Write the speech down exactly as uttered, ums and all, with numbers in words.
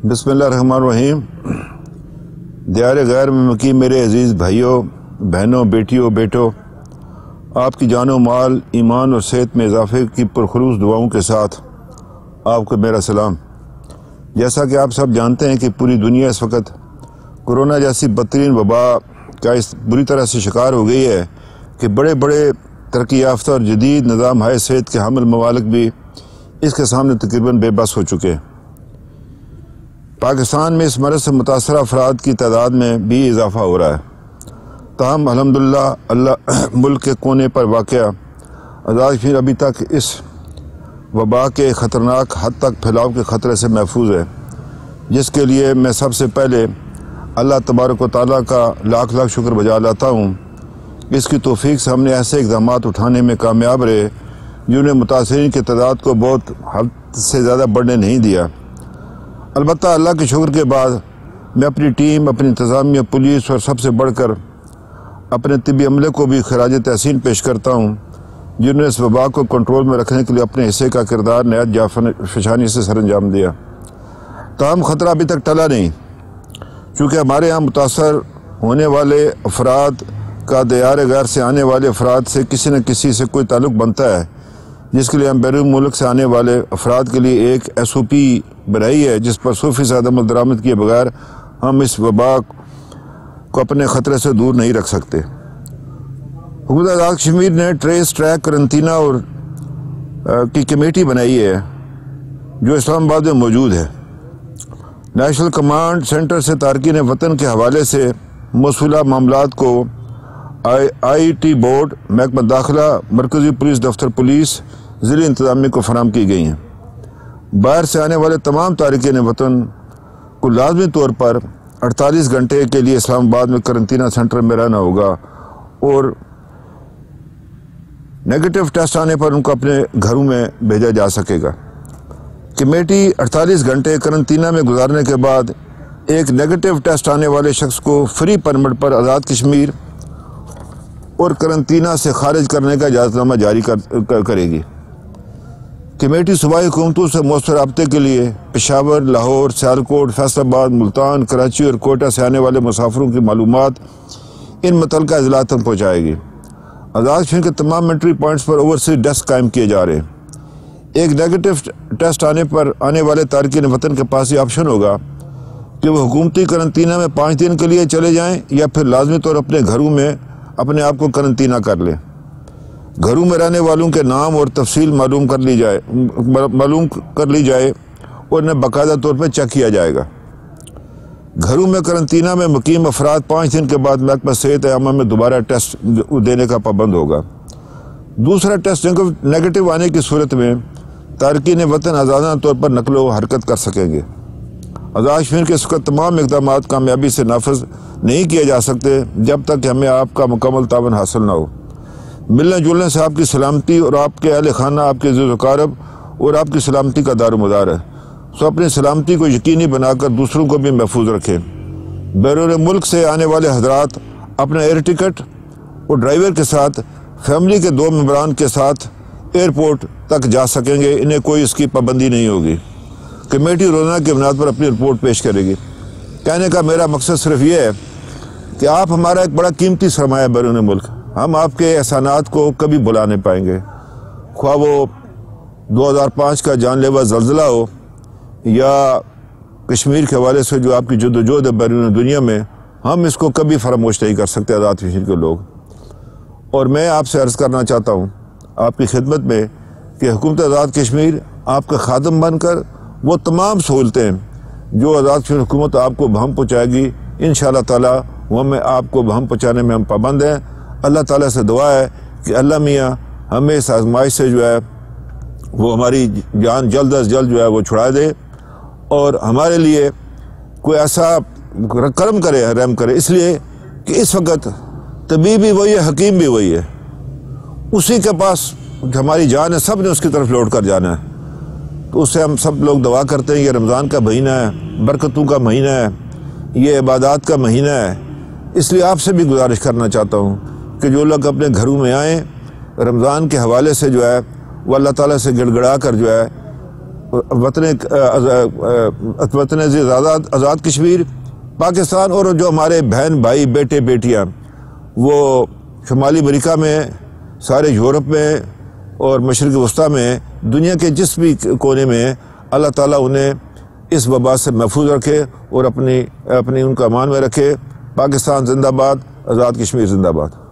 بسم اللہ الرحمن الرحیم۔ دیار غیر میں مقیم میرے عزیز بھائیوں، بہنوں، بیٹیوں، بیٹوں، آپ کی جان و مال، ایمان اور صحت میں اضافے کی پرخلوص دعاؤں کے ساتھ آپ کو میرا سلام۔ جیسا کہ آپ سب جانتے ہیں کہ پوری دنیا اس وقت کرونا جیسی بدترین وبا کا اس بری طرح سے شکار ہو گئی ہے کہ بڑے بڑے ترقی یافتہ اور جدید نظام ہائے صحت کے حامل ممالک بھی اس کے سامنے تقریباً بے بس ہو چکے ہیں۔ پاکستان میں اس مرض سے متاثرہ افراد کی تعداد میں بھی اضافہ ہو رہا ہے، تاہم الحمدللہ اللہ ملک کے کونے پر واقع آزاد کشمیر ابھی تک اس وبا کے خطرناک حد تک پھیلاؤ کے خطرے سے محفوظ ہے، جس کے لیے میں سب سے پہلے اللہ تبارک و تعالیٰ کا لاکھ لاکھ شکر بجا لاتا ہوں۔ اس کی توفیق سے ہم نے ایسے اقدامات اٹھانے میں کامیاب رہے جنہوں نے متاثرین کی تعداد کو بہت حد سے زیادہ بڑھنے نہیں دیا۔ البتہ اللہ کے شکر کے بعد میں اپنی ٹیم، اپنی انتظامیہ، پولیس اور سب سے بڑھ کر اپنے طبی عملے کو بھی خراج تحسین پیش کرتا ہوں، جنہوں نے اس وبا کو کنٹرول میں رکھنے کے لیے اپنے حصے کا کردار نہایت جافشانی سے سر انجام دیا۔ تاہم خطرہ ابھی تک ٹلا نہیں، چونکہ ہمارے ہاں متاثر ہونے والے افراد کا دیار غیر سے آنے والے افراد سے کسی نہ کسی سے کوئی تعلق بنتا ہے، جس کے لیے ہم بیرون ملک سے آنے والے افراد کے لیے ایک ایس او پی بنائی ہے، جس پر سو فیصد عمل درآمد کیے بغیر ہم اس وبا کو اپنے خطرے سے دور نہیں رکھ سکتے۔ حکومت آزاد کشمیر نے ٹریس، ٹریک، قرنطینہ اور کی کمیٹی بنائی ہے جو اسلام آباد میں موجود ہے۔ نیشنل کمانڈ سینٹر سے تارکین وطن کے حوالے سے موصولہ معاملات کو آئی آئی ٹی بورڈ، محکمہ داخلہ، مرکزی پولیس دفتر پولیس، ضلعی انتظامیہ کو فراہم کی گئی ہیں۔ باہر سے آنے والے تمام تارکین وطن کو لازمی طور پر اڑتالیس گھنٹے کے لیے اسلام آباد میں قرنطینہ سینٹر میں رہنا ہوگا اور نیگیٹو ٹیسٹ آنے پر ان کو اپنے گھروں میں بھیجا جا سکے گا۔ کمیٹی اڑتالیس گھنٹے قرنطینہ میں گزارنے کے بعد ایک نیگیٹو ٹیسٹ آنے والے شخص کو فری پرمٹ پر آزاد کشمیر اور قرنطینہ سے خارج کرنے کا اجازت نامہ جاری کرے گی۔ کمیٹی صوبائی حکومتوں سے مؤثر رابطے کے لیے پشاور، لاہور، سیالکوٹ، فیصل آباد، ملتان، کراچی اور کوئٹہ سے آنے والے مسافروں کی معلومات ان متعلقہ اضلاع تک پہنچائے گی۔ آزاد کشمیر کے تمام انٹری پوائنٹس پر اوورسیز ڈیسک قائم کیے جا رہے ہیں۔ ایک نیگیٹو ٹیسٹ آنے پر آنے والے تارکین وطن کے پاس یہ آپشن ہوگا کہ وہ حکومتی قرنطینہ میں پانچ دن کے لیے چلے جائیں یا پھر لازمی طور اپنے گھروں میں اپنے آپ کو قرنطینہ کر لیں۔ گھروں میں رہنے والوں کے نام اور تفصیل معلوم کر لی جائے معلوم کر لی جائے اور انہیں باقاعدہ طور پر چیک کیا جائے گا۔ گھروں میں قرنطینہ میں مقیم افراد پانچ دن کے بعد محکمہ صحت عامہ میں دوبارہ ٹیسٹ دینے کا پابند ہوگا۔ دوسرا ٹیسٹ نیگیٹو آنے کی صورت میں تارکین وطن آزادانہ طور پر نقل و حرکت کر سکیں گے۔ آزاد کشمیر کے اس کا تمام اقدامات کامیابی سے نافذ نہیں کیے جا سکتے جب تک کہ ہمیں آپ کا مکمل تعاون حاصل نہ ہو۔ ملنے جلنے سے آپ کی سلامتی اور آپ کے اہل خانہ، آپ کے عزیز و اقارب اور آپ کی سلامتی کا دار و مدار ہے، سو اپنی سلامتی کو یقینی بنا کر دوسروں کو بھی محفوظ رکھیں۔ بیرون ملک سے آنے والے حضرات اپنا ایئر ٹکٹ اور ڈرائیور کے ساتھ فیملی کے دو ممبران کے ساتھ ایئرپورٹ تک جا سکیں گے، انہیں کوئی اس کی پابندی نہیں ہوگی۔ کمیٹی روزانہ کی بنیاد پر اپنی رپورٹ پیش کرے گی۔ کہنے کا میرا مقصد صرف یہ ہے کہ آپ ہمارا ایک بڑا قیمتی سرمایہ بیرون ملک، ہم آپ کے احسانات کو کبھی بھلا نہیں پائیں گے، خواہ وہ دو ہزار پانچ کا جان لیوا زلزلہ ہو یا کشمیر کے حوالے سے جو آپ کی جدوجہد ہے بیرون دنیا میں، ہم اس کو کبھی فراموش نہیں کر سکتے آزاد کشمیر کے لوگ۔ اور میں آپ سے عرض کرنا چاہتا ہوں آپ کی خدمت میں کہ حکومت آزاد کشمیر آپ کا خادم بن کر وہ تمام سہولتیں جو آزاد کشمیر حکومت آپ کو بہم پہنچائے گی، انشاءاللہ تعالیٰ وہ میں آپ کو بہم پہنچانے میں ہم پابند ہیں۔ اللہ تعالیٰ سے دعا ہے کہ اللہ میاں ہمیں اس آزمائش سے جو ہے وہ ہماری جان جلد از جلد جو ہے وہ چھڑا دے اور ہمارے لیے کوئی ایسا کرم کرے، رحم کرے، اس لیے کہ اس وقت طبیب بھی وہی ہے، حکیم بھی وہی ہے، اسی کے پاس ہماری جان ہے، سب نے اس کی طرف لوٹ کر جانا ہے۔ تو اس سے ہم سب لوگ دعا کرتے ہیں، یہ رمضان کا مہینہ ہے، برکتوں کا مہینہ ہے، یہ عبادات کا مہینہ ہے، اس لیے آپ سے بھی گزارش کرنا چاہتا ہوں کہ جو لوگ اپنے گھروں میں آئیں رمضان کے حوالے سے جو ہے وہ اللہ تعالیٰ سے گڑ گڑا کر جو ہے وطن وطن آزاد آزاد کشمیر پاکستان، اور جو ہمارے بہن بھائی بیٹے بیٹیاں وہ شمالی امریکہ میں، سارے یورپ میں اور مشرق وسطیٰ میں، دنیا کے جس بھی کونے میں، اللہ تعالیٰ انہیں اس وبا سے محفوظ رکھے اور اپنی اپنی ان کو امان میں رکھے۔ پاکستان زندہ باد، آزاد کشمیر زندہ باد۔